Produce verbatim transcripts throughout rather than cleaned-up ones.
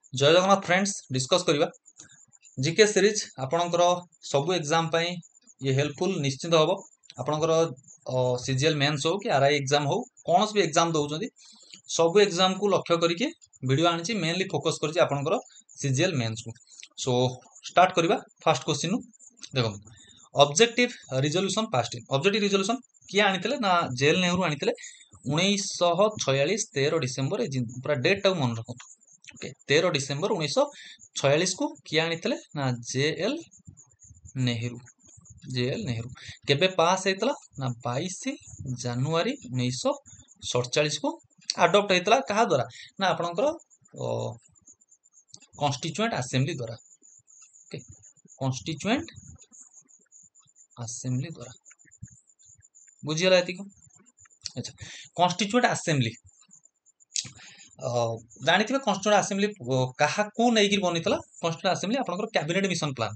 जय Jagannath friends discuss करवा GK series आपणकर सबू एग्जाम पाई ये हेल्पफुल निश्चित हम आपणकर सीजीएल मेंस हो कि आरआई एग्जाम हो कौन भी एग्जाम दौरान सबू एग्जाम को लक्ष्य करके वीडियो आनी मेनली फोकस कर आपणकर सीजीएल मेंस को सो स्टार्ट करवा फास्ट क्वेश्चन देखो objective resolution past objective resolution किए आनी ना जेएल नेहरू आनी उन्नीस छयालीस तेरह डिसेम्बर पूरा डेट टाक मन रखु ओके तेरह डिसेम्बर उन्नीस छयालीस को किए आनी ना जेएल नेहरू जेएल नेहरू केबे पास होता ना बाईस जनवरी उन्नीस सड़चाश को आडप्ट होता क्या द्वारा ना आपणकर कॉन्स्टिट्यूएंट असेंबली द्वारा ओके कॉन्स्टिट्यूएंट असेंबली द्वारा बुझीगला ये अच्छा कॉन्स्टिट्यूएंट असेंबली जानी थे कॉन्स्टिट्यूएंट असेंबली क्या नहीं बनी कॉन्स्टिट्यूएंट असेंबली आपनकर cabinet mission plan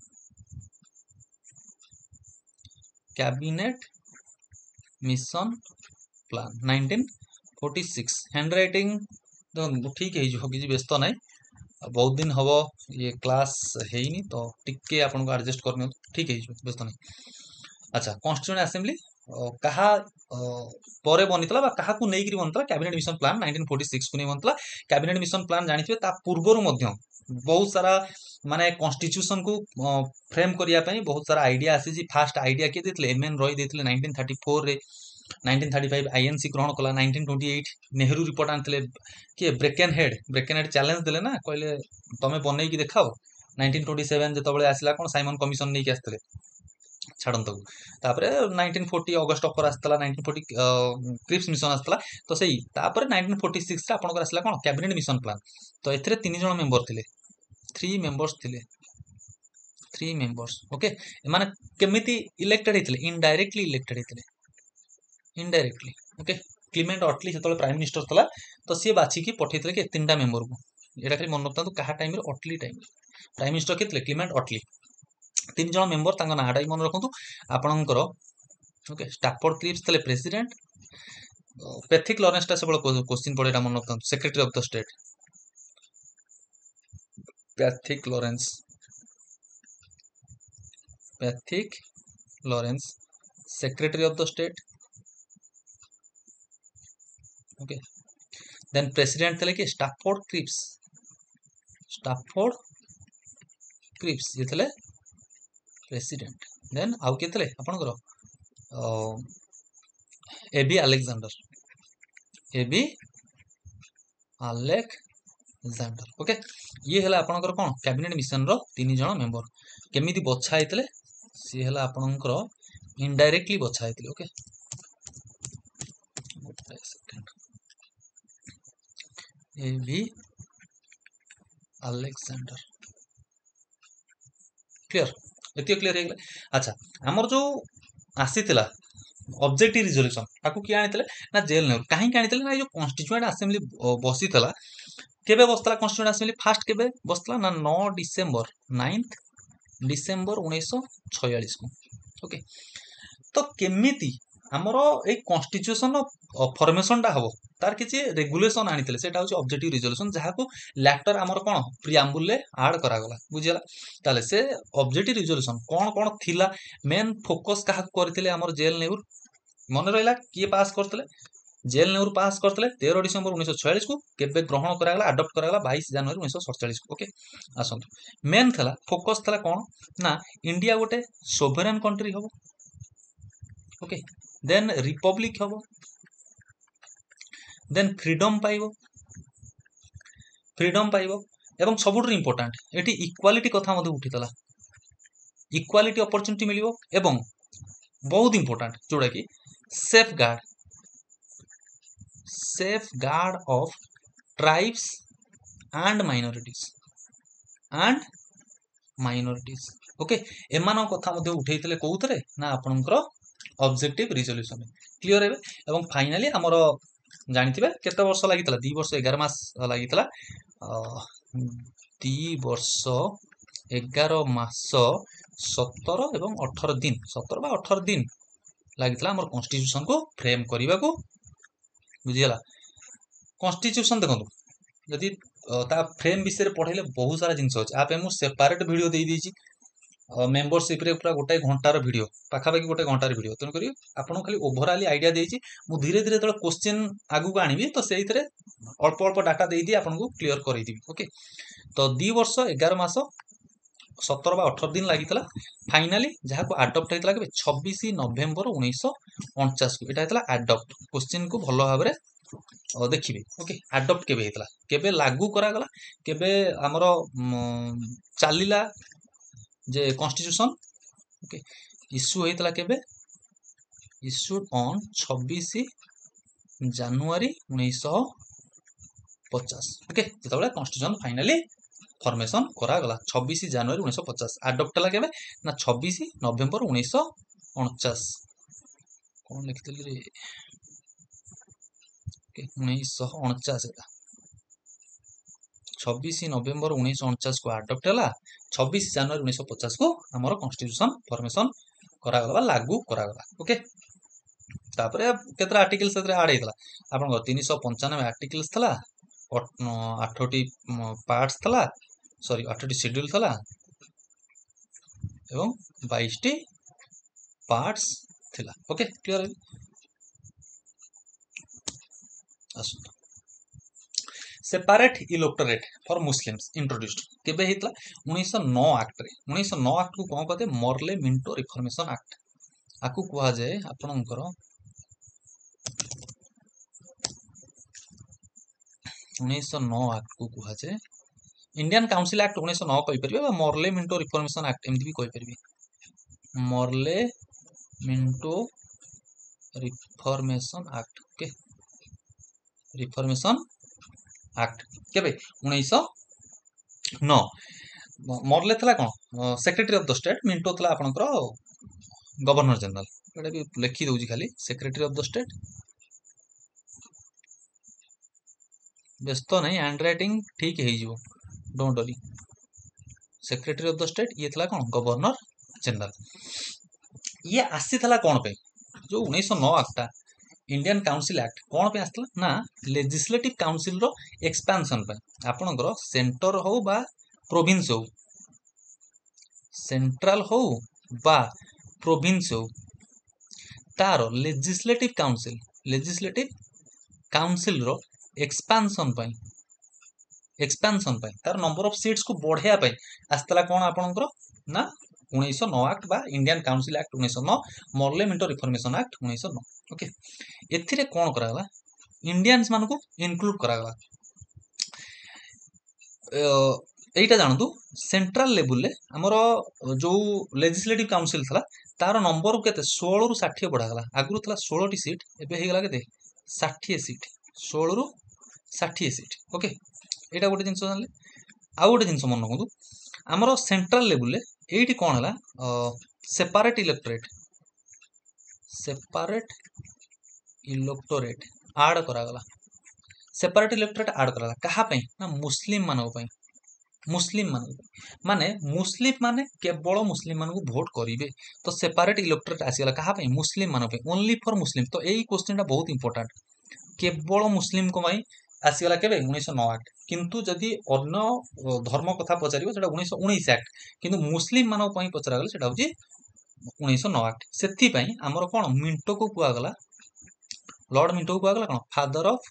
cabinet mission plan nineteen forty six handwriting ठीक है कि व्यस्त ना बहुत दिन हम ये क्लास है तो टिके आपको एडजस्ट करनी ठीक है व्यस्त नहीं अच्छा कॉन्स्टिट्यूएंट असेंबली कहा परे बनीला क्या नहीं बनता cabinet mission plan nineteen forty six को नहीं बनता कैबिनेट मिशन प्लान जानी पूर्वर बहुत सारा माने कॉन्स्टिट्यूशन को फ्रेम करने बहुत सारा आइडिया आसी फास्ट आइडिया किए देते एम एन रॉय देते नाइंटीन थर्टी फोर रे नाइंटीन थर्टी फाइव आईएनसी ग्रहण कला nineteen twenty eight Nehru report आनते किए Birkenhead Birkenhead challenge देले ना कहले तुम बनई की देखाओ नाइंटीन ट्वेंटी सेवन जो आसला कौन साइमन कमिशन नहीं आसते छाड़त तापर नाइंटीन फोर्टी अगस्ट ऑफर आसला नाइंटीन फोर्टी क्रिप्स मिशन आसला तो सही तापर नाइंटीन फोर्टी सिक्स रे आपनकर आसला कौन कैबिनेट मिशन प्लान तो एथिरे तीन जण मेंबर थिले थ्री मेंबर्स थिले थ्री मेंबर्स ओके माने केमिति इलेक्टेड हेतिले इनडायरेक्टली इलेक्टेड हेतिले इनडायरेक्टली ओके क्लीमेंट अटली जो प्राइम मिनिस्टर था तो सी बाछिकी पठे कि तीन टा मेंबर को यहाँ खाली मन रखता क्या time Attlee time prime minister के क्लीमेंट अटली तीन जन मेंबर नाटा ही मन रखु आपणकर ओके स्टाफोर्ड क्लिप्स थे प्रेसिडेंट पैथिक लॉरेंस टा सब क्वेश्चन पड़े मन रखता secretary of the state Pethick Lawrence Pethick Lawrence secretary of the state okay then president थे कि स्टाफोर्ड क्रिप्स स्टाफोर्ड क्रिप्स ये थे प्रेसिडेंट देन आउ किए थे आपणकर AV Alexander AV Alexander okay ये है आपणकर कौन कैबिनेट मिशन रो तीन जण मेंबर केमिति बछा हेतले सी है आपणकर इनडायरेक्टली बछा हेतले ओके एबी अलेक्जेंडर क्लियर एति क्लियर हो गला अच्छा हमर जो आसीतिला ऑब्जेक्टिव रिजोल्यूशन ताकू किए आनी ना जेएल नेहरू कहीं आनी ना जो कॉन्स्टिट्यूएंट असेंबली बसी केबे बसला कॉन्स्टिट्यूएंट असेंबली फास्ट केबे बसला ना नौ डिसेम्बर नाइन्थ डिसेम्बर उन्नीस छयालीस को ओके तो केमिति हमर ए कॉन्स्टिट्यूशन फॉर्मेशन टा हम तार किसी रेगुलेशन आनी से ऑब्जेक्टिव रिजोल्यूशन जहाँ को लैटर आमर कौन प्रियाम्बुल आड करागला बुझीगला ताले से ऑब्जेक्टिव रिजोल्यूशन कौन कौन थिला मेन फोकस क्या करते आमर जेएल नेहरू मन रहा किए पास करते जेएल नेहरू पास करते तेरह डिसेम्बर उन्नीस छयालीस को केबे ग्रहण करागला आडप्ट करागला बाईस जनवरी उन्नीस सड़चाश को ओके आसतु मेन था फोकस था कौन ना इंडिया गोटे सोभरेन कंट्री हम ओके देन रिपब्लिक हम देन फ्रीडम पाइब फ्रीडम पाइब एवं सबुठ इंपोर्टाट ये इक्वालिटी कथा उठीला इक्वालिटी अपॉर्चुनिटी मिलिबो एवं बहुत इंपोर्टाट जोड़ा कि safeguard safeguard of tribes and minorities and minorities okay एमान कथा उठे कौन ना आपनकर ऑब्जेक्टिव रिजोल्यूशन क्लियर है एवं फाइनली आमर जानी केते वर्ष लगी दी वर्ष एगार मास लगी दी वर्ष एगार मास सतर एवं अठर दिन सतर बा अठर दिन लगी आम कॉन्स्टिट्यूशन को फ्रेम करने को बुझीगला कॉन्स्टिट्यूशन देखो जदि ता फ्रेम विषय पढ़ाइले बहुत सारा जिनस अच्छे आप मुझे सेपरेट वीडियो दे देछि मेंबरशिप रे पूरा गोटे घंटार वीडियो पाखापाखि गोटे घंटार वीडियो तेणुक आपको खाली ओभरऑल आइडिया देछि मु धीरे धीरे जो क्वेश्चन आगु आनिबी तो से अल्प अल्प डाटा दे दी आपको क्लीयर करदेवी ओके तो दी वर्ष एगार मास सतर बा अठर दिन लगी फाइनाली जहाँ को आडप्ट होता है छब्बीस नवेम्बर उन्नीस अणचाश को यहाँ आडप्ट क्वेश्चन को भल भाव में देखिए ओके आडप्ट केबे हेतला केबे लागू करागला केबे हमर चलिला जे कॉन्स्टिट्यूशन ओके इश्यू होता केबे इश्यूड ऑन छब्बीस जनवरी उन्नीस पचास ओके जो कॉन्स्टिट्यूशन फाइनाली फॉर्मेशन करागला छब्बीस जनवरी उन्नीस पचास आडप्ट है केबे ना छब्बीस नवेम्बर उन्नीस अणचाश कौन लिखिली रे ओके उन्नीस अणचाश छब्बीस नवेम्बर उन्नीस अणचाश को आडप्ट है छब्बीस जनवरी उन्नीस पचास को आमर कॉन्स्टिट्यूशन फॉर्मेशन करागला लागू करागला ओके तापर केतरा आर्टिकल्स आड होता आपन तीन सौ पंचानबे आर्टिकल्स था आठटी पार्ट्स था सॉरी आठटी शेड्यूल था एवं बाईस टी पार्ट्स थिला ओके क्लियर आसु separate electorate for Muslims introduced केबे हेतला उन्नीस सौ नौ एक्ट रे उन्नीस सौ नौ एक्ट को कोन कहते मॉर्ले मिंटो रिफॉर्मेशन एक्ट आकु कहा जाए आपनकर उन्नीस सौ नौ एक्ट को कहा जाए इंडियन काउंसिल एक्ट उन्नीस सौ नौ कहि परिबे मॉर्ले मिंटो रिफॉर्मेशन एक्ट एमती भी कहि परिबे Morley Minto reformation act okay reformation act केबे उन्नीस सौ नौ मॉर्ले थला कोन secretary of the state Minto थला आपनकर गवर्नर जनरल एटा भी लिखि दउजी खाली सेक्रेटरी ऑफ द स्टेट व्यस्त नहीं हैंड राइटिंग ठीक है जो don't worry secretary of the state ये थला कोन गवर्नर जनरल ये आसी थला कोन पे जो उन्नीस सौ नौ एक्टा इंडियन काउंसिल एक्ट कौन पे आसला ना लेजिस्लेटिव काउंसिल रो एक्सपेंशन पे आपनकर सेंटर हो बा प्रोविंस हो सेंट्रल हो बा प्रोविंस हो तार लेजिस्लेटिव काउंसिल लेजिस्लेटिव काउंसिल रो एक्सपेंशन पे एक्सपेंशन पे तार नंबर ऑफ सीट्स को बढ़ाया पे आसतला कौन आपनकर ना उन्नीस सौ नौ एक्ट बा इंडियन काउंसिल एक्ट उन्नीस सौ नौ मॉर्ले मिंटो रिफॉर्मेशन एक्ट उन्नीस सौ नौ ओके एथिरे कौन करागला इंडियंस मान को इनक्लूड करागला एटा जानतु सेंट्रल लेवल ले हमर जो लेजिस्लेटिव काउंसिल थला तार नंबर केते सोलह रु साठ बढ़ागला आगु थला सोलह टी सीट एबे हे गला केते साठ सीट सोलह रु साठ सीट ओके एटा गोटे जिंस जानले आ गोटे जिंस मन रखु हमर सेंट्रल लेवल ले एटी कौन है separate electorate separate electorate add करागला सेपरेट इलेक्टोरेट आड करागला कहा पे ना मुस्लिम मानक पे मुस्लिम मानक माने मुस्लिम माने केवल मुस्लिम मानक वोट करिवे तो सेपरेट इलेक्टोरेट आसीगला कहा पे मुस्लिम मानक पे ओनली फॉर मुस्लिम तो एई क्वेश्चनटा बहुत इंपोर्टेंट केवल मुस्लिम को भाई आसीगला केबे उन्नीस सौ नौ एक्ट किंतु जदि अन्य धर्म कथा पचारिबो सेटा उन्नीस सौ उन्नीस एक्ट किंतु मुस्लिम मानक पई पचरागला सेटा होची उन्नीस सौ नौ एक्ट सेथि पई हमर कोन मिंटो को कुआगला लॉर्ड मिंटो को कुआगला कोन father of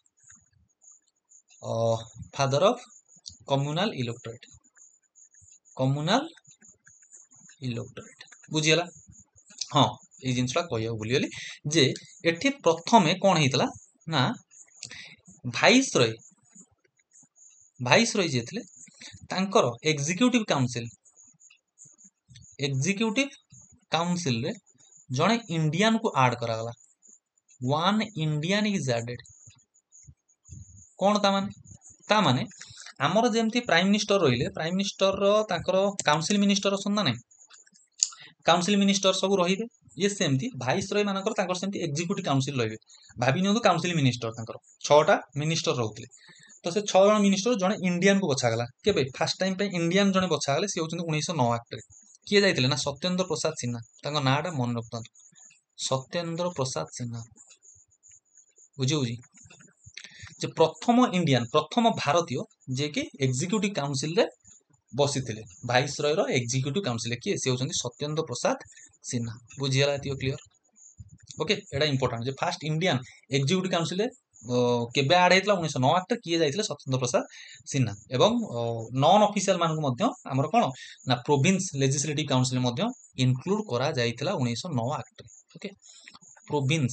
father of communal electorate communal electorate बुझियला हां ए जिंसला कहया भूलियली जे एठी प्रथमे कोन हेतला ना भाइस रॉय भाइस रॉय जे थिले तांकर एग्जीक्यूटिव काउंसिल एग्जीक्यूटिव काउंसिल रे जणे इंडियन को ऐड करागला वन इंडियन इज एडेड कौन ता माने ता माने हमर जेमती प्राइम मिनिस्टर रहिले प्राइम मिनिस्टर रो तांकर काउंसिल मिनिस्टर सुनना नै काउंसिल मिनिस्टर सब रहिबे ये सेमती भाइस रॉय मानकर तांकर सेमती एग्जीक्यूटिव काउंसिल रहिबे भाबी नियंतु काउंसिल मिनिस्टर तांकर छटा मिनिस्टर रहउतले तो से छह जन मिनिस्टर जने इंडियन को बछागला केबे फर्स्ट टाइम पे इंडियन जने बछागले से होचंदी उन्नीस सौ नौ एक्ट रे किए जाइतले ना सत्येंद्र प्रसाद सिन्हा तांकर नाटा मन रखतंतु सत्येंद्र प्रसाद सिन्हा बुझी बुझी जे प्रथम इंडियन प्रथम भारतीय जे कि एग्जीक्यूटिव काउंसिल रे बसी थे भाइसरय रो एग्जीक्यूटिव काउंसिल किए से होचंदी सत्येंद्र प्रसाद सिन्हा बुझियला एतियो क्लियर ओके एटा इंपोर्टेंट जे फास्ट इंडियन एग्जीक्यूटिव काउंसिल रे केबे आड हेतला उन्नीस सौ नौ आठ किए जाइथिले सत्येंद्र प्रसाद सिन्हा एवं नॉन ऑफिशियल मान को मध्य हमर कोन ना प्रोविंस लेजिस्लेटिव काउंसिल मध्य इंक्लूड करा जाइथिला उन्नीस सौ नौ आठ okay province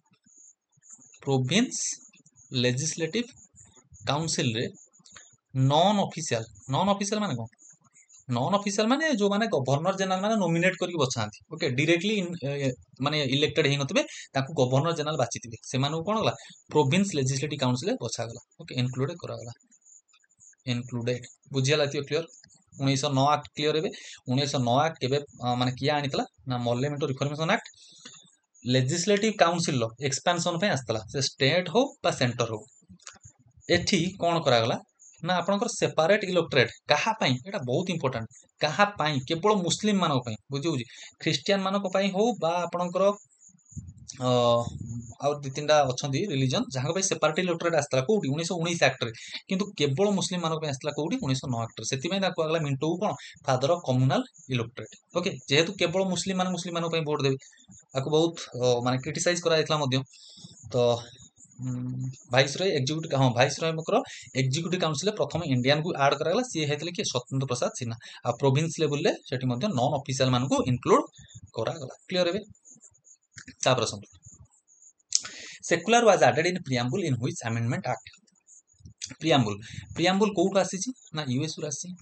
province legislative council रे नॉन ऑफिशियल नॉन ऑफिशियल माने कोन नॉन ऑफिशियल माने जो माने गवर्नर जनरल माने नॉमिनेट करके बछांती ओके डायरेक्टली माने इलेक्टेड हेइ नथिबे ताकू गवर्नर जनरल बाचितिबे से माने कोन गला प्रोविंस लेजिस्लेटिव काउंसिल बछा गला ओके इंक्लूड करा गला इंक्लूडेड बुझियला थियो क्लियर उन्नीस सौ नौ एक्ट क्लियर हेबे उन्नीस सौ नौ एक्ट केबे माने किया आनितला ना मॉर्लेमेंट रिफॉर्मेशन एक्ट लेजिस्लेटिव काउंसिल लो एक्सपेंशन पे आस्तला से स्टेट हो बा सेंटर हो एठी कोन करा गला ना आपनकर सेपरेट इलेक्टोरेट कहा पई एटा बहुत इंपोर्टेंट कहा पई केवल मुस्लिम मानको पई बुझिउ ख्रिस्टियन मानको पई हो बा आपनकर अ आ दि तीनटा अछंदी रिलीजन जहां पई सेपरेट इलेक्टोरेट आस्तला कोठी उन्नीस सौ उन्नीस एक्ट रे किंतु केवल मुस्लिम मानको पई आस्तला कोठी उन्नीस सौ नौ एक्ट रे सेति पई ताको अगला मिंटो कोन father of communal electorate okay जेहेतु केवल मुस्लिम मान मुस्लिम मानको पई वोट देबे आको बहुत माने क्रिटिसाइज करा जायतला मध्य तो भाइसरय एग्जीक्यूटिव हां भाइसरय मकर एग्जीक्यूटिव काउंसिल प्रथम इंडियन को ऐड करा गला सी हेतले कि सत्येंद्र प्रसाद सिन्हा आ प्रोविंस लेवल ले सेठी मध्य नॉन ऑफिशियल मान को इंक्लूड करा गला क्लियर हेबे ता प्रश्न secular was added in preamble in which amendment act preamble preamble कोउठ आसी छी ना यूएस रु आसी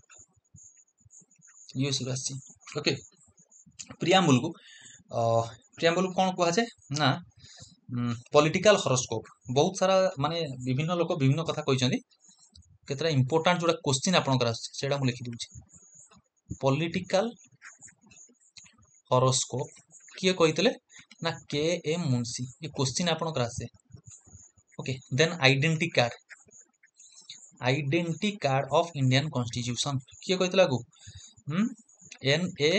यूएस रु आसी ओके प्रिएम्बल को प्रिएम्बल कोन कहआ जाय ना पॉलिटिकल हॉरोस्कोप बहुत सारा माने विभिन्न लोक विभिन्न कथा कहछन्ती केतरा इंपोर्टेंट जोडा क्वेश्चन आपनकर सेडा मु लिखि दूची पॉलिटिकल हॉरोस्कोप किए कहितले ना के एम मुंशी ये क्वेश्चन आपनकर आसे okay then identity card identity card of Indian constitution किए कहितला को हम एन ए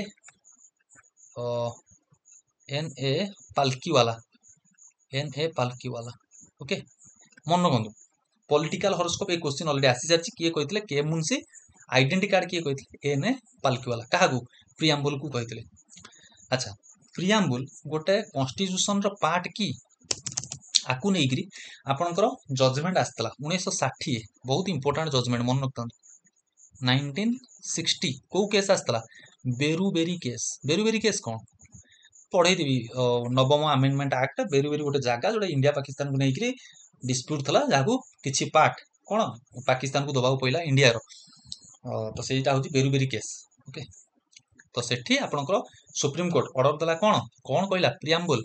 एन ए पालकी वाला एन ए पालकी वाला ओके मन रखु पॉलिटिकल हॉरोस्कोप ए क्वेश्चन ऑलरेडी आसी जाछि किए कहितले के मुंशी आइडेंटिटी कार्ड किए कहितले एन ए पालकी वाला काहा को प्रिएम्बल को कहितले अच्छा प्रिएम्बल गोटे कॉन्स्टिट्यूशन रो पार्ट की आकु नेगिरी आपनकर जजमेंट आस्तला उन्नीस सौ साठ बहुत इंपोर्टेंट जजमेंट मन रखतन नाइंटीन सिक्सटी को केस आस्तला बेरुबेरी केस बेरुबेरी केस कोन पढ़े देबी नवम अमेंडमेंट एक्ट बेरुबेरी गोटे जगह जोटा इंडिया पाकिस्तान को नेकरी डिस्प्यूट थला जाकू किछि पार्ट कोन पाकिस्तान को दबाउ पइला इंडिया रो तो सेटा होची बेरुबेरी केस ओके तो सेठी आपनकर सुप्रीम कोर्ट ऑर्डर दला कोन कोन कहला preamble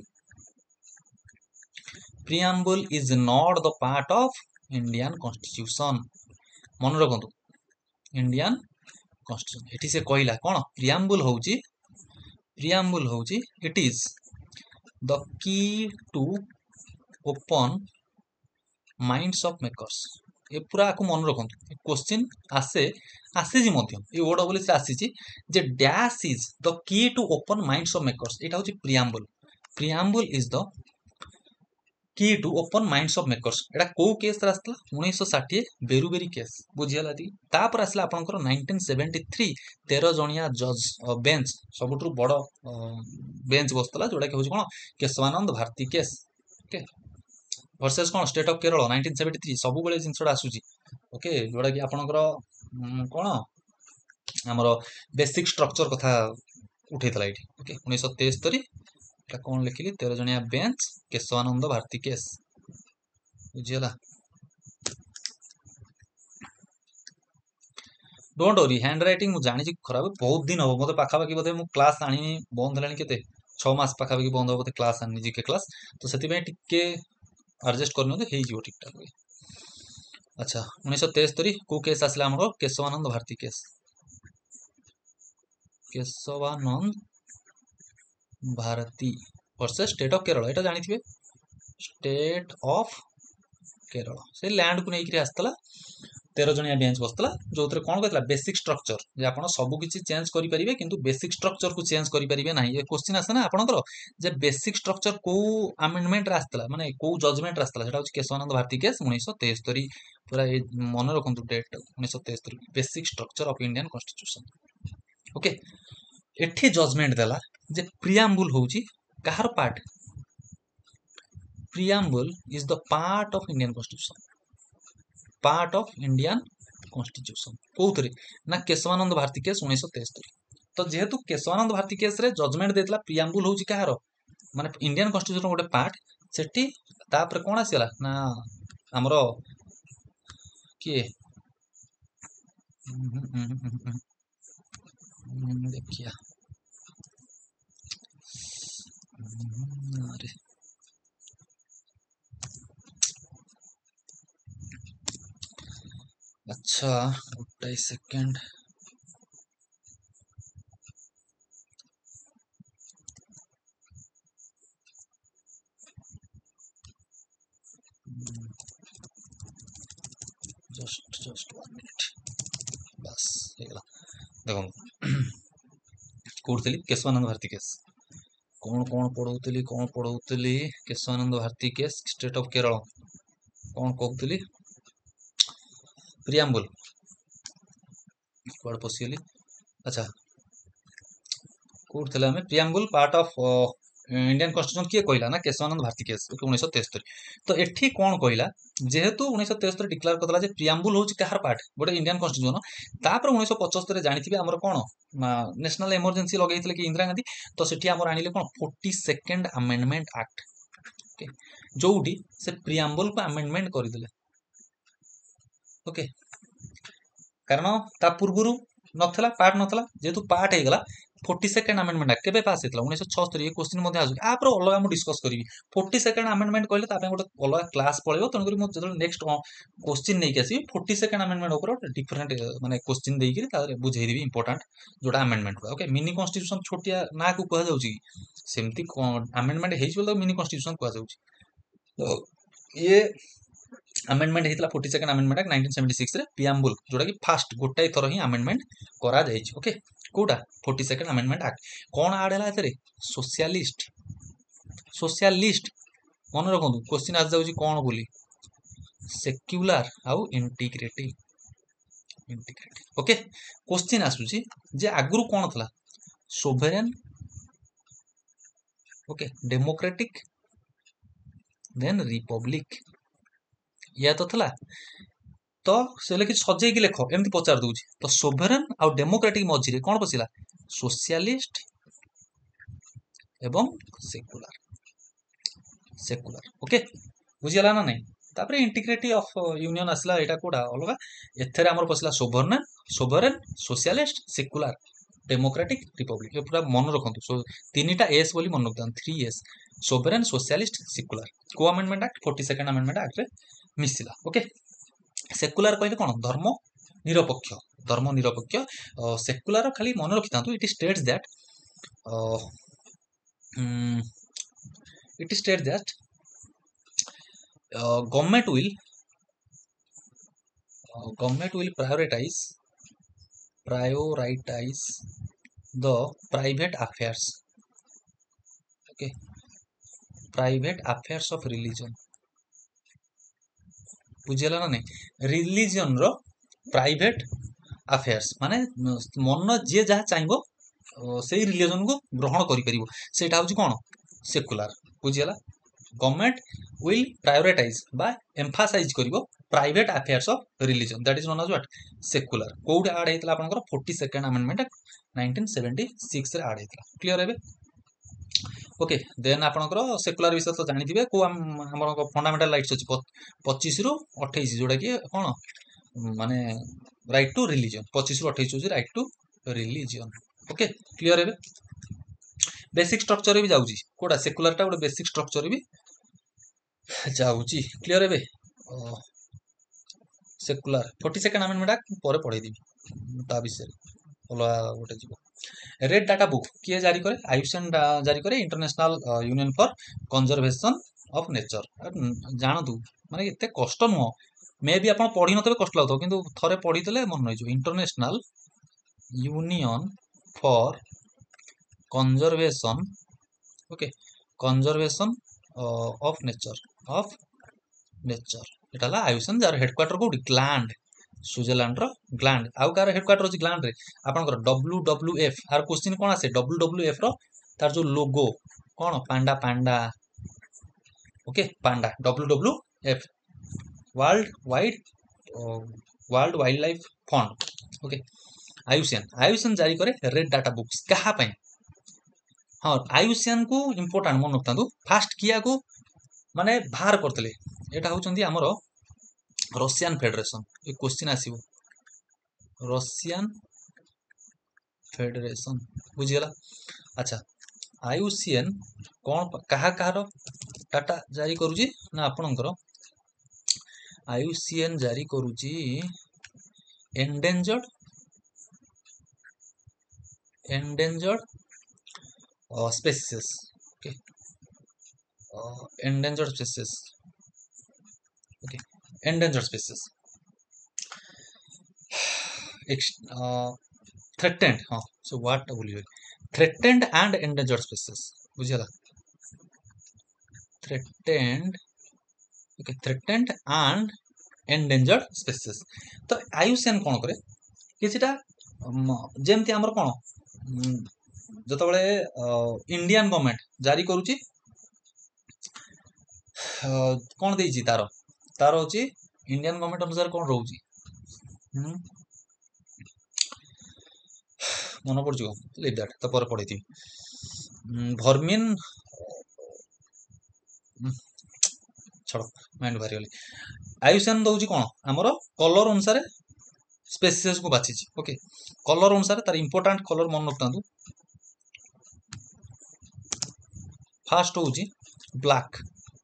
preamble is not the part of Indian constitution मन रखंतु इंडियन कॉन्स्टिट्यूशन एठी से कहला कोन प्रिएम्बल होची प्रिएम्बल होची it is the key to open minds of makers ए पूरा को मन रखंतु क्वेश्चन आसे आसे जी मध्य ए वर्ड बोले से आसी जी जे dash is the key to open minds of makers एटा होची preamble preamble is the key to open minds of makers एटा को केस रास्तला उन्नीस सौ साठ बेरुबेरी केस बुझियला दी तापर आसला आपनकर नाइंटीन सेवेंटी थ्री तेरह जणिया जज बेंच सबुठु बड़ बेंच बसतला जोडा के होची कोन Keshavananda Bharati case okay versus कोन State of Kerala nineteen seventy three सब बेले जिंसडा आसुची ओके जोडा कि आपनकर कोन हमरो बेसिक स्ट्रक्चर कथा उठैतला इठी ओके उन्नीस सौ तेस्तरी एटा कोन लिखिली तेरह जणिया बेंच केशवानंद भारती केस बुझियला डोंट वरी हैंड राइटिंग मु जानि खराब बहुत दिन हो मते पाखा बाकी बते मु क्लास आनी बंद हलानी केते छह मास पाखा बाकी बंद हो बते क्लास आनी जीके क्लास तो सेति पे टिके एडजस्ट करनो हे जीवो ठीक ठाक अच्छा उन्नीस सौ तेस्तरी को केस आसला हमरो Keshavananda Bharati case Keshavananda Bharati versus State of Kerala एटा जानि थिबे स्टेट ऑफ केरल से लैंड को नेकरी आस्तला तेरह जणिया बेंच बसला जो कौन कहला बेसिक स्ट्रक्चर जे आप सब किसी चेंज करेंगे किंतु बेसिक स्ट्रक्चर को चेंज करेंगे ना ये क्वेश्चन आसे ना आपंकर जे बेसिक स्ट्रक्चर को आमेंडमेंट आसला माने को जजमेंट आसला सेटा होची केशवानंद भारती केस उन्नीस तेस्तरी पूरा मन रखु डेट उन्नीस तेस्तरी basic structure of Indian constitution okay एठी जजमेंट देला जे प्रियाम्बुल होची कहार part preamble is the part of Indian constitution part of Indian constitution कौन ना केशवानंद भारती केस उन्नीस तेस्तरी तो जेहेतु केशवानंद भारती केस रे जजमेंट देतला प्रियाम्बुल होची कहार माने इंडियन कॉन्स्टिट्यूशन गोटे पार्ट सेठी तापर कोन आसीला ना हमरो किए देखिया अरे अच्छा गोटाई second just just one minute बस हेगला देखो कोथली केशवानंद भारती केस कौन कौन पढ़ौली कौन पढ़ौली Keshavananda Bharati case State of Kerala कौन कहूली प्रियाम्बुल कौन पशिगली अच्छा कौट थे preamble part of Indian constitution किए कहला ना केशवानंद भारती केस उन्नीस तेस्तरी तो एठी कौन कहला जेहेतु उन्नीस तेस्तरी डिक्लेयर करला जे प्रियाम्बुल होची कहार पार्ट गोटे इंडियन कॉन्स्टिट्यूशन तापर उन्नीस पचहत्तर जानिथिबे हमर कोन नेशनल इमरजेंसी लगेइथिले कि इंदिरा गांधी तो सेठी हमर आनिले कोन forty second amendment act okay जोउटी से प्रियाम्बुल को अमेंडमेंट करदिले ओके कारण ता पूर्वरु नथला पार्ट नथला जेहेतु पार्ट हे गला फोर्टी सेकेंड अमेंडमेंट एक्ट केबे पास हेतला उन्नीस छिहत्तर ये क्वेश्चन मध्ये आजु आ पर अलग हम डिस्कस करिवि फोर्टी सेकेंड अमेंडमेंट कहले ता पे गोटे अलग क्लास पळेबो तन करी मो जदल नेक्स्ट क्वेश्चन नै केसी फोर्टी सेकेंड अमेंडमेंट ऊपर डिफरेंट माने क्वेश्चन देई करी ता बुझेई देबी इंपोर्टेंट जोटा अमेंडमेंट ओके मिनी कॉन्स्टिट्यूशन छोटिया ना को कह जाउची सेमती अमेंडमेंट हेइछ बोल मिनी कॉन्स्टिट्यूशन कह जाउची तो ये अमेंडमेंट हेतला forty second amendment act nineteen seventy six रे प्रियाम्बुल जोटा कि फास्ट गोटाई थर ही अमेंडमेंट करा जाइछ ओके कोडा फोर्टी सेकेंड अमेंडमेंट एक्ट कौन आड है एतरे सोशलिस्ट सोशलिस्ट मन रखु क्वेश्चन आज जाउची कौन बोली सेक्युलर आउ इंटीग्रेटिव इंटीग्रेटिव ओके क्वेश्चन आसुची जे आगुरु कौन थला sovereign okay democratic then republic या तो थला तो से लिखि सजे की लेख एमती पचार दूची तो सोवरेन आउ डेमोक्रेटिक मझी रे कौन पसिला सोशलिस्ट एवं सेकुलर सेकुलर ओके बुझिला ना नहीं तापरे इंटीग्रेटिव ऑफ यूनियन आसला एटा कोडा अलगा एथरे हमर पसिला sovereign sovereign socialist secular democratic republic ये पूरा मन रखंतु सो तीनटा एस बोली मन रखदन three S sovereign socialist secular को amendment act forty second amendment act रे मिसिला ओके सेकुलर कहले कोन धर्म निरपेक्ष धर्म निरपेक्ष सेकुलर खाली मन रखि तांतु it states that it states that government will government will prioritize prioritize the private affairs okay private affairs of religion बुझेला ना नहीं रिलीजन रो प्राइवेट अफेयर्स माने मन जे जहा चाहिबो से रिलीजन को ग्रहण करि परिबो सेटा होची कोन सेकुलर बुझेला गवर्नमेंट विल प्रायोरिटाइज बा एम्फासाइज करिवो private affairs of religion that is known as what secular कोड ऐड हेतला आपनकर forty second amendment nineteen seventy six रे ऐड हेतला क्लियर हेबे ओके देन आपनकर सेकुलर विषय तो जानि दिबे को हमर फंडामेंटल राइट्स अछि पच्चीस रु अट्ठाईस जोडा कि कोन माने राइट टू रिलीजन पच्चीस रु अट्ठाईस होची right to religion okay clear हेबे बेसिक स्ट्रक्चर भी जाउची कोडा सेकुलर टा गोटे बेसिक स्ट्रक्चर भी जाउची क्लियर हेबे सेकुलर फोर्टी सेकेंड अमेंडमेंट पर पढ़े दी ता विषय ओला गोटे जीवो रेड डाटा बुक किए जारी करे आयुषन जारी करे International Union for Conservation of Nature जान तू माने एते कष्ट नुह मे भी आप पढ़ी नथे कष्ट लगुव कि थे पढ़ी मन रही International Union for Conservation okay Conservation of Nature of Nature एटा आयुसन जार हेडक्वार्टर कोठी ग्लैंड स्विट्जरलैंड रो ग्लैंड आउ कार हेडक्वार्टर अछि ग्लैंड रे आपनकर डब्ल्यू डब्ल्यू एफ आर क्वेश्चन कोन आसे डब्ल्यू डब्ल्यू एफ रो तार जो लोगो कोन panda panda okay panda W W F World Wide World Wildlife Fund okay IUCN IUCN जारी करे रेड डाटा बुक्स कहा पई हाँ आयुसियन को इंपोर्टेंट मन रखता फास्ट किया को माने बाहर करते एटा होचंदी हमरो रशियन फेडरेशन ए क्वेश्चन आसीबो रशियन फेडरेशन बुझिगला अच्छा आयुसियन कौन कहा कहार डाटा जारी करूची ना आपणकर आयुसियन जारी करूची endangered endangered species okay endangered species okay endangered species threatened हाँ सो व्हाट बोलिए थ्रेटेंड एंड एंडेंजर्ड स्पेसीज बुझिगला threatened okay threatened and endangered species तो आयुसियन कौन करे किछिटा जेमती हमर कोन जत बळे इंडियन गवर्नमेंट जारी करूची कौन देइची तार तार होची इंडियन गवर्नमेंट अनुसार कौन रहउची मन पड़ जो लीव दैट तो पर पढ़ी थी भर्मिन छड़ माइंड भारी गली आयुषन दउची कोन हमरो कलर अनुसार स्पेसीज को बाछी ओके कलर अनुसार तार इंपोर्टेंट कलर मन रखतांतु फास्ट होची ब्लैक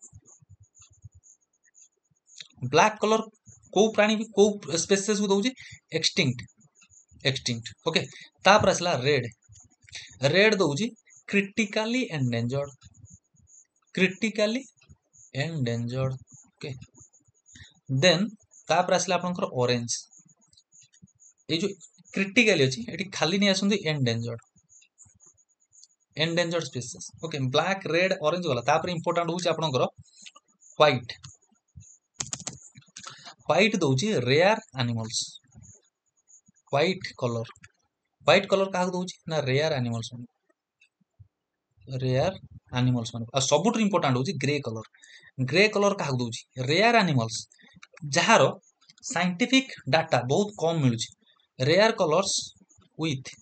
ब्लैक कलर को प्राणी को स्पेसीज को दउची एक्सटिंक्ट एक्सटिंक्ट ओके तापर असला रेड रेड दउची critically endangered critically endangered okay then तापर असला आपनकर ऑरेंज ए जो क्रिटिकली अछि एटी खाली नै आसुंदी endangered endangered species okay black red orange वाला तापर इंपोर्टेंट होची आपनकर व्हाइट व्हाइट दउची rare animals white colour white colour काहा दउची ना रेयर एनिमल्स रेयर एनिमल्स मान आ सबुठ इंपोर्टेंट होची ग्रे कलर ग्रे कलर काहा दउची रेयर एनिमल्स जहारो साइंटिफिक डाटा बहुत कम मिलुची rare colours with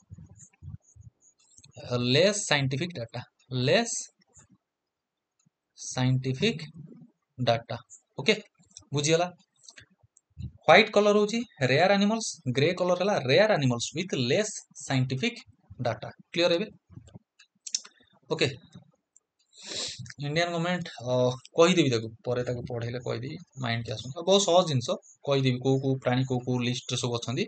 less scientific data less scientific data okay बुझियला व्हाइट कलर होची रेयर एनिमल्स ग्रे कलर हला rare animals with less scientific data clear हेबे ओके इंडियन गवर्नमेंट कहि देबी ताको परे ताको पढेले कहि देबी माइंड के आसु बहुत सहज जिंस कहि देबी को को प्राणी को को लिस्ट सब अछंदी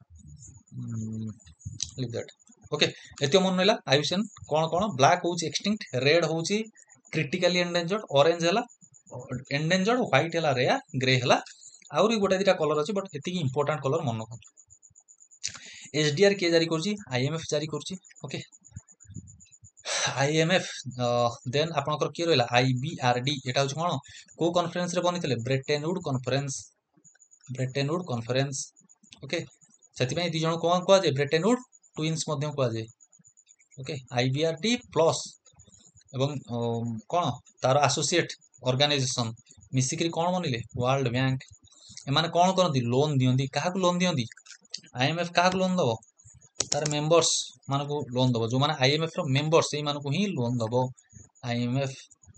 लीव दैट ओके एतियो मन रहला आयुषन कोन कोन ब्लैक होची एक्सटिंक्ट रेड होची क्रिटिकली एंडेंजर्ड ऑरेंज हला एंडेंजर्ड व्हाइट हला रेयर ग्रे हला आउरी गोटा दिटा कलर अछि बट एति इंपोर्टेंट कलर मन रखो एसडीआर के जारी करछि आईएमएफ जारी करछि ओके आईएमएफ देन आपनकर के रहला आईबीआरडी एटा होछ कोन को कॉन्फ्रेंस रे बनितले Bretton Wood conference Bretton Wood conference okay सेति में दि जण कोन को जे ब्रेटन वुड ट्विन्स मध्यम को जे ओके आईबीआरडी प्लस एवं कोन तार एसोसिएट ऑर्गेनाइजेशन मिसिकरी कोन बनिले वर्ल्ड बैंक एमाने कोन करंती लोन दियंती काहा को लोन दियंती आईएमएफ काहा को लोन दबो तार मेंबर्स मान को लोन दबो जो माने आईएमएफ रो मेंबर्स एई मान को ही लोन दबो आईएमएफ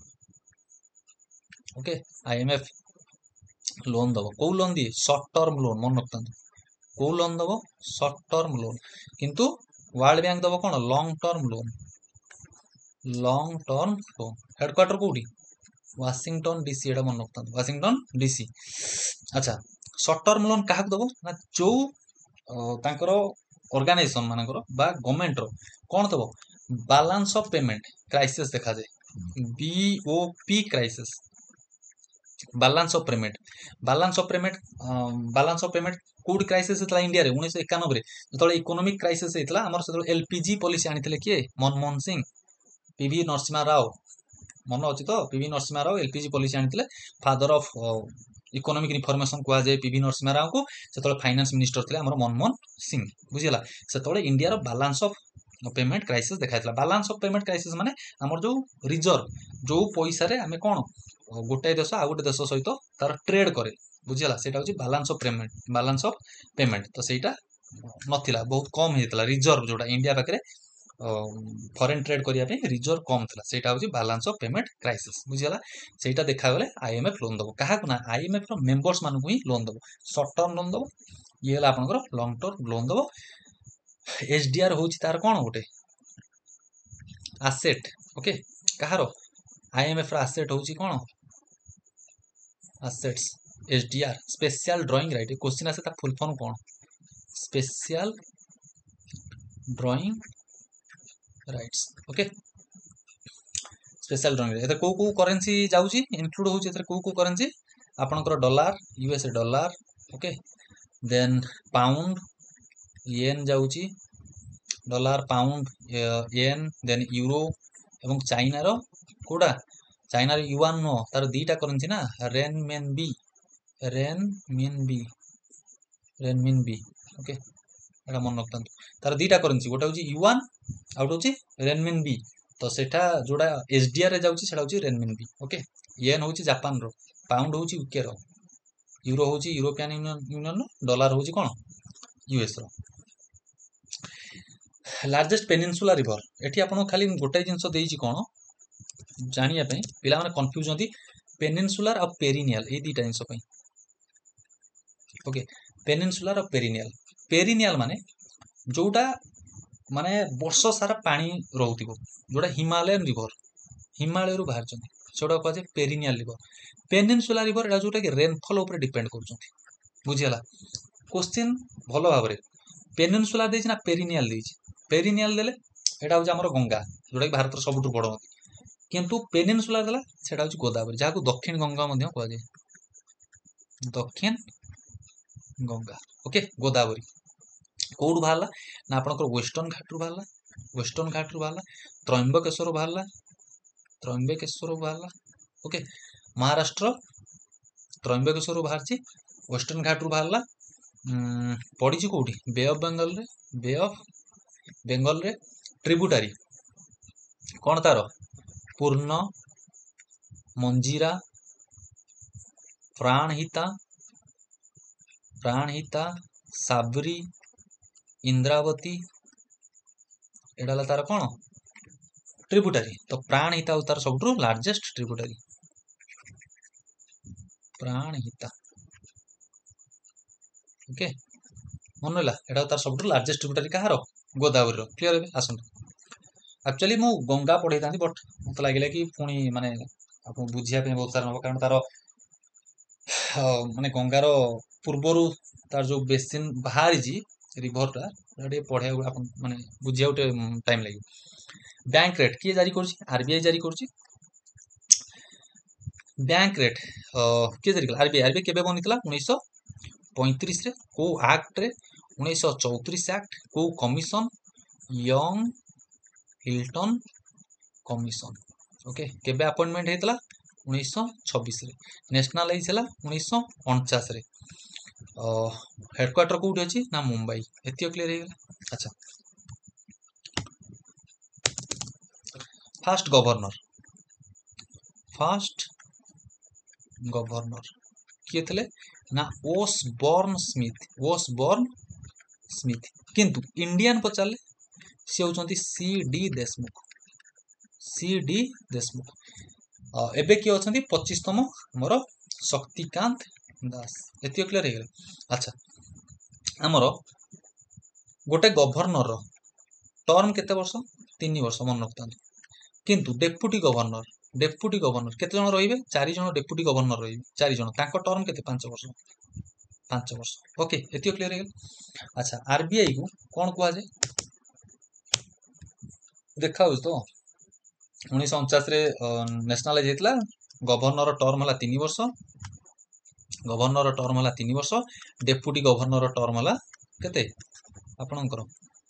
ओके आईएमएफ लोन दबो को लोन दी शॉर्ट टर्म लोन मन रखतंतु को लोन दबो शॉर्ट टर्म लोन किंतु वर्ल्ड बैंक दबो कोन long term loan long term loan headquarter कोठी वाशिंगटन डीसी एटा मन रखतंतु वाशिंगटन डीसी अच्छा शॉर्ट टर्म लोन काहा को दबो ना जो तांकर ऑर्गेनाइजेशन मानकर बा गवर्नमेंट रो कोन दबो बैलेंस ऑफ पेमेंट क्राइसिस देखा जाय BOP crisis balance of payment balance of payment balance of payment कोड क्राइसिस होता इंडिया रे उन्नीस इक्यानवे जो इकोनॉमिक क्राइसिस होता आमर से एलपीजी पॉलिसी आनी किए मनमोहन सिंह पीवी नरसिम्हा राव मन अच्छी तो PV Narasimha Rao LPG policy आनी फादर ऑफ इकोनॉमिक रिफॉर्मेशन कह जाए पीवी नरसिम्हा राव को से फाइनेंस मिनिस्टर थे आमर मनमोहन सिंह बुझीगला से India balance of payment crisis देखा बैलेंस ऑफ पेमेंट क्राइसिस माने आमर जो रिजर्व जो पैसा रे आमे कोन गोटे देश आ गोटे देश सहित तार ट्रेड करे बुझीगला सेटा होची balance of payment balance of payment तो सेटा नथिला बहुत कम हेतला रिजर्व जोटा इंडिया पाखरे फॉरेन ट्रेड करिया पे रिजर्व कम थिला सेटा होची बैलेंस ऑफ पेमेंट क्राइसिस बुझीगला सेटा देखा गले आईएमएफ लोन दबो काहा को ना आईएमएफ रो मेंबर्स मानु ही लोन दबो शॉर्ट टर्म लोन दबो ये हला आपनकर लॉन्ग टर्म लोन दबो एचडीआर होची तार कोन गोटे एसेट ओके कहारो आईएमएफ रो एसेट होची कोन assets HDR special drawing right question आसे ता फुल फॉर्म कोन special drawing rights okay special drawing एते को को करेंसी जाउची इंक्लूड होची एते को को करेंसी आपनकर dollar USA dollar okay then pound yen जाउची dollar pound yen then euro एवं चाइना रो कोडा चाइना रो युआन नो तार दीटा करेंसी ना renminbi renminbi renminbi okay एटा मन रखतन तार दीटा करेंसी गोटा होची युआन आउट होची रेन मेन बी तो सेटा जोड़ा एचडीआर रे जाउची सेटा होची renminbi okay yen होची जापान रो पाउंड होची यूके रो यूरो होची यूरोपियन यूनियन रो डॉलर होची कोन यूएस रो लार्जेस्ट पेनिनसुला रिवर एठी आपन खाली गोटे जिंस देइची कोन जानिया पई पिला माने कंफ्यूज होती पेनिनसुलर और पेरिनियल ए दीटा जिंस पई ओके पेनिनसुलर और पेरिनियल पेरिनियल माने जोटा माने वर्ष सारा पानी रहउतिबो जोटा हिमालयन रिवर हिमालय रु बाहर चंदी छोटा कह जे पेरिनियल रिवर पेनिनसुला रिवर एटा जोटा कि रेनफॉल ऊपर डिपेंड करचंती बुझियला क्वेश्चन भलो भाबरे पेनिनसुला देछि ना पेरिनियल देछि पेरिनियल देले एटा हो हमर गंगा जोटा कि भारत सबुठु बड़ नदी किंतु पेनिनसुला देला सेटा हो गोदावरी जाको दक्षिण गंगा मध्ये कह जाय दक्षिण गंगा ओके गोदावरी कोड बाहरला ना आपनकर वेस्टर्न घाट रु बाहरला वेस्टर्न घाट रु बाहरला त्रयंबकेश्वर बाहरला त्रयंबकेश्वर बाहरला ओके महाराष्ट्र त्रयंबकेश्वर रु बाहरची वेस्टर्न घाट रु बाहरला पड़ी कोठी बे ऑफ बंगाल रे बे ऑफ बेंगल रे ट्रिब्यूटरी कौन तार पूर्ण मंजीरा प्राणहिता प्राणहिता साबरी इंद्रावती एडाला तार कौन ट्रिब्यूटरी तो प्राणहिता तार सब लार्जेस्ट ट्रिब्यूटरी प्राणहिता ओके मन रहा एटा तार सब लार्जेस्ट ट्रिब्यूटरी कहार गोदावरी क्लियर है आसत एक्चुअली मु गंगा पढ़े था बट मत लगे कि पुणी माने आप बुझिया बहुत सारा हम कारण तार माने गंगार पूर्वर तार जो बेसिन बाहरी रिभरटा पढ़े माने बुझिया गोटे टाइम लगे बैंक रेट किए जारी कर आरबीआई जारी कर बैंक रेट किए जारी कर आरबीआई आरबीआई केबे बनितला उन्नीस पैंतीस रे को एक्ट रे उन्नीस चौतीस एक्ट को commission young Hilton commission okay केबे अपॉइंटमेंट हेतला उन्नीस छब्बीस रे नेशनलाइज हैला उन्नीस उनचास रे हेडक्वार्टर कोठी अछि ना मुंबई एतियो क्लियर हे अच्छा फर्स्ट गवर्नर फर्स्ट गवर्नर किए थे ना ओसबॉर्न स्मिथ ओसबॉर्न स्मिथ किंतु इंडियन पचारे सी होचंती C D Deshmukh C D Deshmukh एबे किए अछंती पच्चीस तम हमर शक्तिकांत दास एतियो क्लियर हे अच्छा हमर गोटे गवर्नर टर्म केते वर्ष तीन वर्ष मन रखता किंतु डेप्यूटी गवर्नर डेप्यूटी गवर्नर केते जन रहिबे चार जन डेप्यूटी गवर्नर रहिबे चार जन तांको टर्म केते पांच वर्ष पांच वर्ष ओके एतियो क्लियर हे अच्छा आरबीआई को कोन कुआ जे देखा हो तो उन्नीस उनचास रे नेशनलाइज हेतला गवर्नर टर्म है तीन वर्ष गवर्नर टर्म है तीन वर्ष डेप्यूटी गवर्नर टर्म है केते आपणकर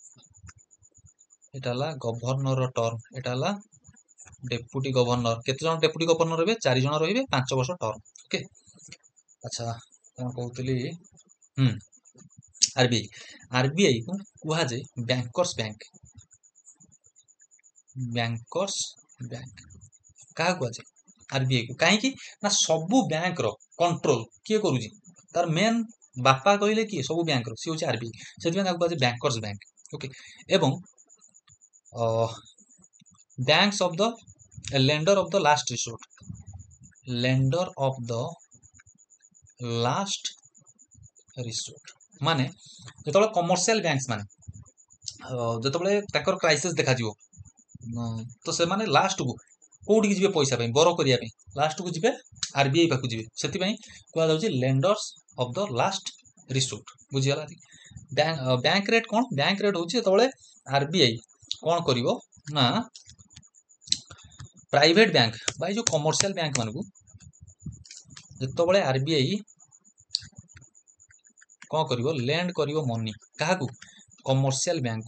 एटा हला गवर्नर टर्म एटा हला डेप्यूटी गवर्नर केते जन डेप्यूटी गवर्नर रहिबे चार जन रहिबे पांच वर्ष टर्म ओके। अच्छा कोन कहउतली हम आरबीआई आरबीआई को कुहा जाय बैंकर्स बैंक बैंकर्स बैंक कहा कुहा जाय आरबीआई को काहे कि ना सबु बैंक रो कंट्रोल किए करूजी तार मेन बापा कहले कि सबु बैंक रो सी होची आरबीआई सेति में कुहा जाय बैंकर्स बैंक ओके। एवं banks of the lender of the last resort lender of the last resort माने जेतबे कमर्शियल बैंक्स माने जेतबे ताकर क्राइसिस देखा जिवो तो से माने लास्ट को कोठी की जिवे पैसा पे बरो करिया पे लास्ट को जिवे आरबीआई पाकु जिवे सेति पई कोआ जाउची lenders of the last resort बुझियाला बैंक बैंक रेट कोन बैंक रेट होची जेतबे आरबीआई कोन करिवो ना प्राइवेट बैंक बाय जो कमर्शियल बैंक मानकू जेतबे आरबीआई कौन करिवो लैंड करिवो मनी काहाकू कमर्शियल बैंक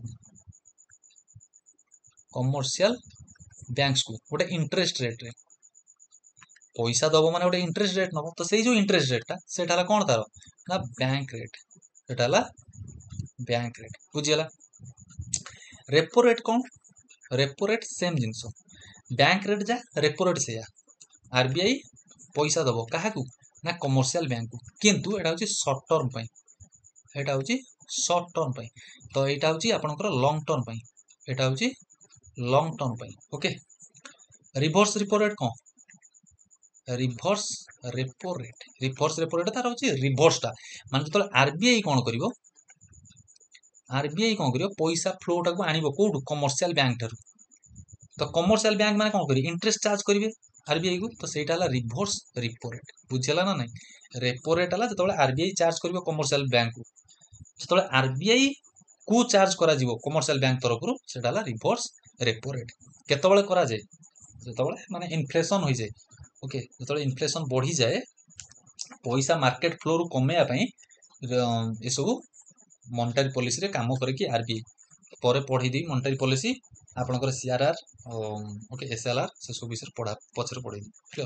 कमर्शियल बैंक्स को गोटे इंटरेस्ट रेट रे पैसा दबो माने गोटे इंटरेस्ट रेट नबो तो सेई जो इंटरेस्ट रेट ता सेटा हला कोन तारो ना बैंक रेट सेटा हला बैंक रेट बुझियला। रेपो रेट कोन रेपो रेट सेम जिंसो बैंक रेट जा रेपो रेट सेया आरबीआई पैसा दबो काहाकू ना कमर्शियल बैंक को किंतु एटा होची शॉर्ट टर्म पई एटा होची शॉर्ट टर्म पई तो एटा होची आपनकर लॉन्ग टर्म पई एटा होची लॉन्ग टर्म पई ओके। रिवर्स रेपो रेट कोन reverse repo rate reverse repo rate तार होची रिवर्स टा माने जतले आरबीआई कोन करिवो आरबीआई कोन करिवो पैसा फ्लो टा को आनिबो कोठु कमर्शियल बैंक थारु तो कमर्शियल बैंक माने कोन करी इंटरेस्ट चार्ज करिवे आरबीआई को तो सेटा हला रिवर्स रेपो रेट बुझियला ना नहीं रेपो रेट हला जतले आरबीआई चार्ज करिवो कमर्शियल बैंक को जतले आरबीआई को चार्ज करा जीवो कमर्शियल बैंक तरफरु सेटा हला रिवर्स रेपो रेट केतबेले करा जाय जतबेले माने इन्फ्लेशन होई जाय ओके जतबेले इन्फ्लेशन बढ़ी जाए पैसा मार्केट फ्लो रु कमेया पई ए सब मॉनेटरी पॉलिसी रे काम करे कि आरबीआई परे पढ़ी दी मॉनेटरी पॉलिसी आपनकर सीआरआर ओके एसएलआर से सब विषय पढ़ा पछरे पढ़ी क्लियर।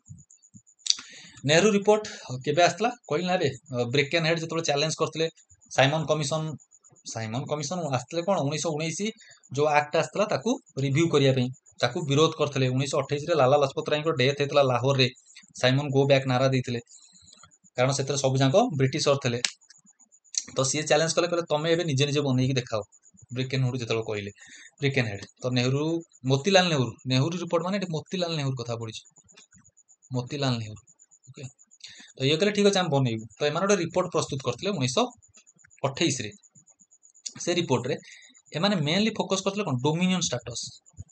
नेहरू रिपोर्ट केबे आस्तला कोइल ना रे ब्रेकन हेड जतबेले चैलेंज करथले साइमन कमिशन साइमन कमिशन आस्तले कोन उन्नीस सौ उन्नीस जो एक्ट आस्तला ताकू रिव्यू करिया पई ताकू विरोध करथले उन्नीस सौ अट्ठाईस रे लाला लजपत राय को डेथ हेतला लाहौर रे साइमन गो बैक नारा देथिले कारण सेतरे सब जाको ब्रिटिशर थले तो सी चैलेंज कले कले तमे एबे निजे निजे बनै कि देखाओ ब्रेकन हेड जतबेले कहले ब्रेकन हेड तो नेहरू मोतीलाल नेहरू नेहरू रिपोर्ट माने मोतीलाल नेहरू कथा पड़ी मोतीलाल नेहरू ओके तो ये कहले ठीक अछि हम बनेइबु तो एमान गोटे रिपोर्ट प्रस्तुत करथिले उन्नीस सौ अट्ठाईस रे से रिपोर्ट रे एमाने मेनली फोकस करथिले कोन डोमिनियन स्टेटस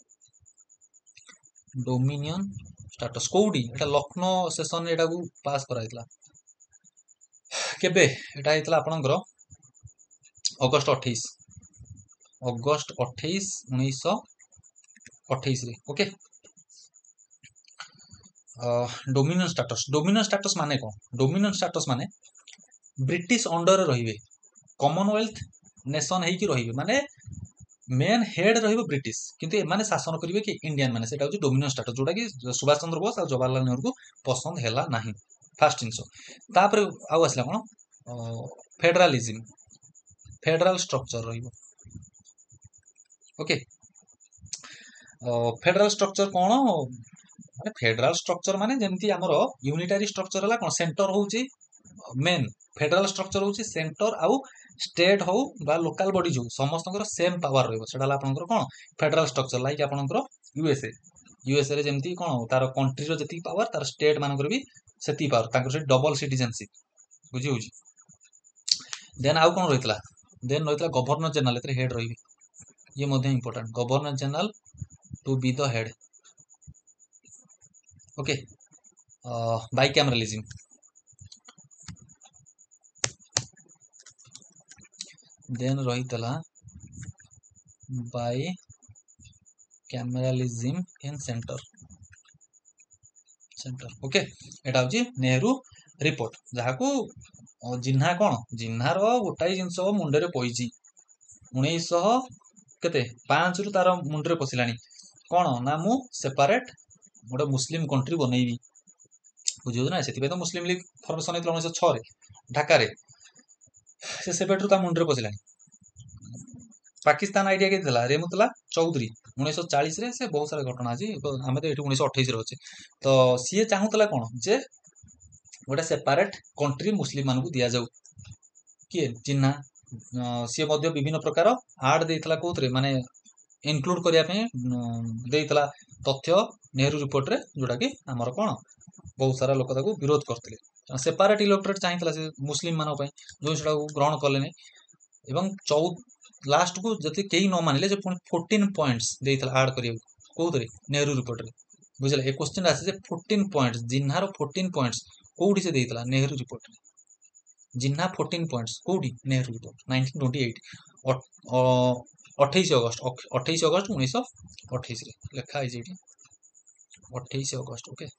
डोमिनियन स्टेटस कोडी एटा लखनऊ सेशन रे एटा को पास कराइतला केबे एटा हितला आपनकर अगस्त अट्ठाईस अगस्त अट्ठाईस उन्नीस सौ अट्ठाईस रे okay. Dominion status dominion status माने कोन डोमिनियन स्टेटस माने ब्रिटिश अंडर रहिबे कॉमनवेल्थ नेशन है कि रहिबे माने मेन हेड रहिबे ब्रिटिश किंतु माने शासन करिवे कि इंडियन माने सेटा होची डोमिनियन स्टेटस जोटा कि सुभाष चंद्र बोस और जवाहरलाल नेहरू को पसंद हैला नाही फर्स्ट जिंस तापर आउ आसला कोन फेडरलिज्म फेडरल स्ट्रक्चर रहिबो ओके। फेडरल स्ट्रक्चर कोन माने फेडरल स्ट्रक्चर माने जेमती हमर यूनिटरी स्ट्रक्चर हला कोन सेंटर होची मेन फेडरल स्ट्रक्चर होची सेंटर आउ स्टेट हो बा लोकल बॉडी जो समस्तकर सेम पावर रहइबो सेटा आपनकर कोन फेडरल स्ट्रक्चर लाइक आपनकर यूएसए यूएसए रे जेमती कोन तार कंट्री रो जति पावर तार स्टेट मानकर भी सेति पावर तांकर से डबल सिटीजनशिप बुझी होची। देन आउ कोन रहितला देन रहितला गवर्नर जनरल एतरे हेड रहिबे ये मध्ये important governor general to be the head okay. Bicameralism then रहितला bicameralism in center center okay एटा होची नेहरू रिपोर्ट जहा को जिन्हा कोन जिन्हार गोटाई जिंस मुंडे रे पइची उन्नीस केते पाँच रु तार मुंडे रे पसिलानी कोन ना मु सेपरेट गोटे मुस्लिम कंट्री बनैबी बुझियो ना सेति तो मुस्लिम लीग फॉर्मेशन हेतला उन्नीस छह रे ढाका रे से सेपेट्रु ता मुंडे रे पसिलानी पाकिस्तान आइडिया के दिला रेमुतला चौधरी उन्नीस चालीस रे से बहुत सारा घटना अछि हमें तो एठी उन्नीस अट्ठाईस रे अछि तो सीए चाहूतला कोन जे गोटे सेपरेट कंट्री मुस्लिम मान को दिया जाऊ किए चिन्हा सीए मध्य विभिन्न प्रकार आर्ट देइतला कोथरे माने इनक्लूड करिया पे देइतला तथ्य नेहरू रिपोर्ट रे जोटा कि हमर कोन बहुत सारा लोक ताको विरोध करथिले सेपरेट इलेक्टोरेट चाहितला से मुस्लिम मान पई जो सेटा ग्रहण करले नै एवं चौ लास्ट को जति केही न मानिले जे चौदह पॉइंट्स देइतला ऐड करियो कोथरे नेहरू रिपोर्ट रे बुझले ए क्वेश्चन आसे जे चौदह पॉइंट्स जिन्हार चौदह पॉइंट्स कोठी से देइतला नेहरू रिपोर्ट रे जिन्हा चौदह पॉइंट्स कोठी नेहरू रिपोर्ट उन्नीस सौ अट्ठाईस अट्ठाईस अगस्त अट्ठाईस अगस्त उन्नीस सौ अट्ठाईस रे लिखा है जेठी अट्ठाईस अगस्त ओके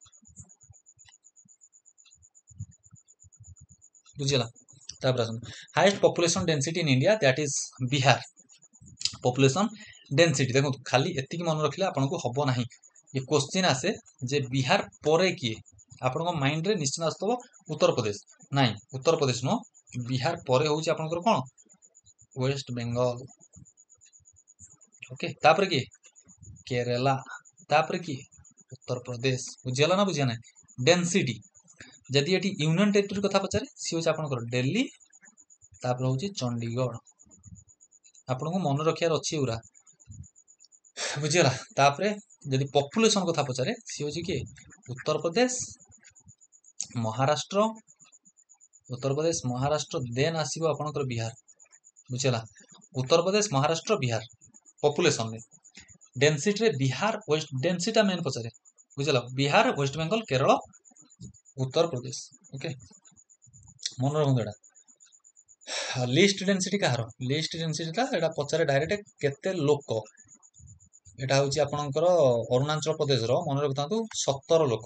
बुझिला तापर आसन highest population density in India that is Bihar population density देखो खाली एति की मन रखले आपन को हबो नाही ये क्वेश्चन आसे जे बिहार परे किए आपन को माइंड रे निश्चित आस्तव उत्तर प्रदेश नाही उत्तर प्रदेश नो बिहार परे होउची आपन को कोन वेस्ट बंगाल ओके तापर की केरला तापर की उत्तर प्रदेश बुझियाला ना बुझिया ना डेंसिटी जदि एटी यूनियन टेरिटरी कथा पचारे सी होची आपन को दिल्ली तापर होची चंडीगढ़ आपन को मन रखियार अछि उरा बुझियाला तापर जदि पॉपुलेशन कथा पचारे सी होची की उत्तर प्रदेश महाराष्ट्र उत्तर प्रदेश महाराष्ट्र देन आसीबो आपन को बिहार बुझियाला उत्तर प्रदेश महाराष्ट्र बिहार पॉपुलेशन में डेंसिटी रे बिहार वेस्ट डेंसिटी मेन पचारे बुझियाला बिहार वेस्ट बंगाल केरल उत्तर प्रदेश ओके मन रखुंदा लिस्ट डेंसिटी कहार लिस्ट डेंसिटी ता एटा पचारे डायरेक्ट केते लोक एटा होची आपनकर अरुणाचल प्रदेश रो मन रखतांतु सत्तर लोक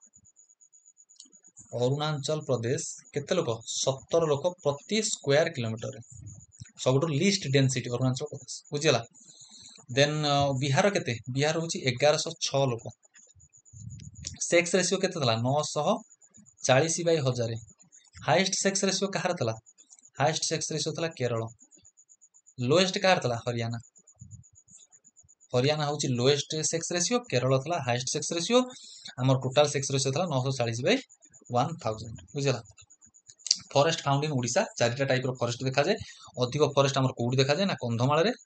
अरुणाचल प्रदेश केते लोक सत्तर लोक प्रति स्क्वायर किलोमीटर सबटो लिस्ट डेंसिटी अरुणाचल प्रदेश बुझिला देन बिहार केते बिहार होची ग्यारह सौ छह लोक सेक्स रेशियो केते तला नौ सौ चालीस बाय हजार हाईएस्ट सेक्स रेशियो कहार तला हाईएस्ट सेक्स रेशियो तला केरल लोएस्ट कहार तला हरियाणा हरियाणा होची लोएस्ट सेक्स रेशियो केरल तला हाईएस्ट सेक्स रेशियो हमर टोटल सेक्स रेशियो तला नौ सौ चालीस बाय हजार बुझला फॉरेस्ट फाउंड इन ओडिसा चारिटा टाइप रो फॉरेस्ट देखा जाय अधिक फॉरेस्ट हमर कोडी देखा जाय ना कंधमाल रे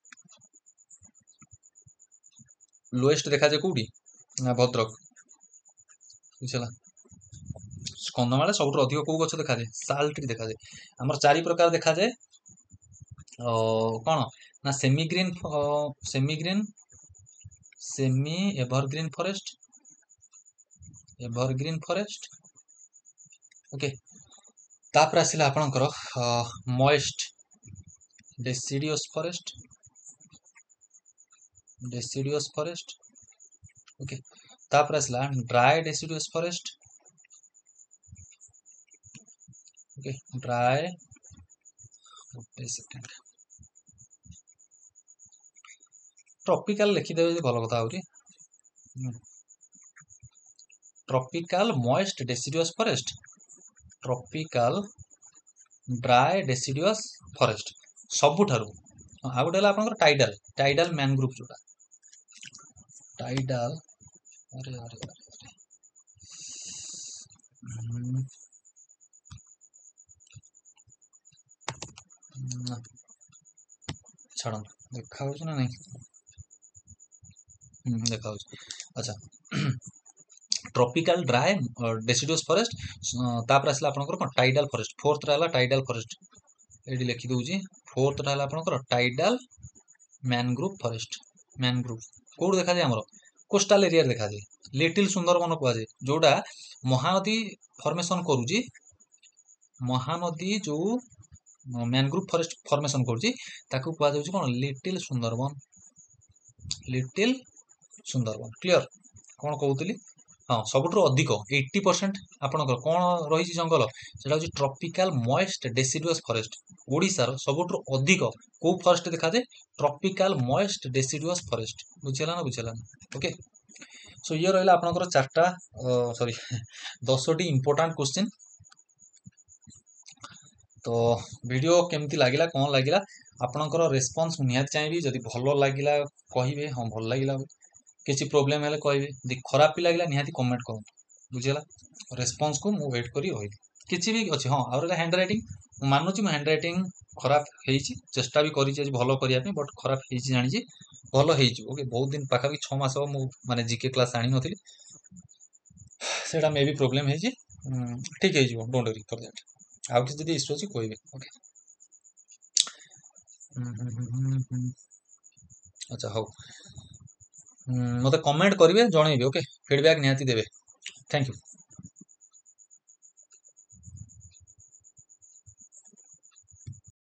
लोएस्ट देखा जाय कोडी ना भद्रक बुझला कंधमाल सबटो अधिक को गछ देखा जाय साल ट्री देखा जाय हमर चारि प्रकार देखा जाय अ कोन ना semi green semi green semi evergreen forest evergreen forest okay तापर आसिला आपनकर moist deciduous forest deciduous forest okay तापर आसिला dry deciduous forest okay dry okay second tropical लिखि देबे जे भलो कथा होरी tropical moist deciduous forest tropical dry deciduous forest सबुठारु आ गोटे हला आपनकर टाइडल टाइडल मैनग्रोव जोटा टाइडल अरे अरे अरे छाड़ देखा हो ना नहीं देखा हो अच्छा ट्रॉपिकल ड्राई डेसिडियस फॉरेस्ट तापर आसला आपनकर कोन टाइडल फॉरेस्ट फोर्थ रहला टाइडल फॉरेस्ट एडी लिखि दोउची फोर्थ रहला आपनकर टाइडल मैनग्रोव फॉरेस्ट मैनग्रोव कोड देखा जाय हमरो कोस्टल एरिया देखा जाय लिटिल सुंदरबन को जाय जोडा महानदी फॉर्मेशन करूची महानदी जो मैनग्रोव फॉरेस्ट फॉर्मेशन करूची ताकू को जाउची कोन little Sundarban little Sundarban clear कोन कहउतली हाँ सबुठु अधिक एट्टी परसेंट आपणकर कौन रही जंगल सेटा होची tropical moist deciduous forest Odisha रो सबुठु अधिक को फॉरेस्ट देखा जाए ट्रॉपिकल मॉइस्ट डेसिडुअस फॉरेस्ट बुझिला ना बुझिला ना ओके सो ये रहला आपणकर चारटा सॉरी दसटी इंपोर्टेंट क्वेश्चन तो वीडियो केमती लागिला कौन लागिला आपणकर रेस्पॉन्स निहात चाहिए जदि भलो लागिला कहिबे हां भल लागिला किसी प्रोब्लेम हेले कहबे दि खराब भी लागिला निहाती कमेंट करूँ बुझेला रेस्पॉन्स को मु वेट करी रही किसी भी अच्छे हाँ आउर हैंड राइटिंग मु मानुची मो हैंड राइटिंग खराब हेची चेष्टा भी करी आज भलो करिया पे बट खराब हेची जानी भलो हेची ओके बहुत दिन पाखा भी छह मास मु माने जीके क्लास आनी नथिली सेटा मे भी प्रोब्लेम हेची ठीक हेची डोंट वरी फॉर दैट आउ किसी जदि इश्यू अछि कहबे ओके अच्छा हो मते कमेंट करिवे जणैबे ओके फीडबैक निहाती देबे थैंक यू।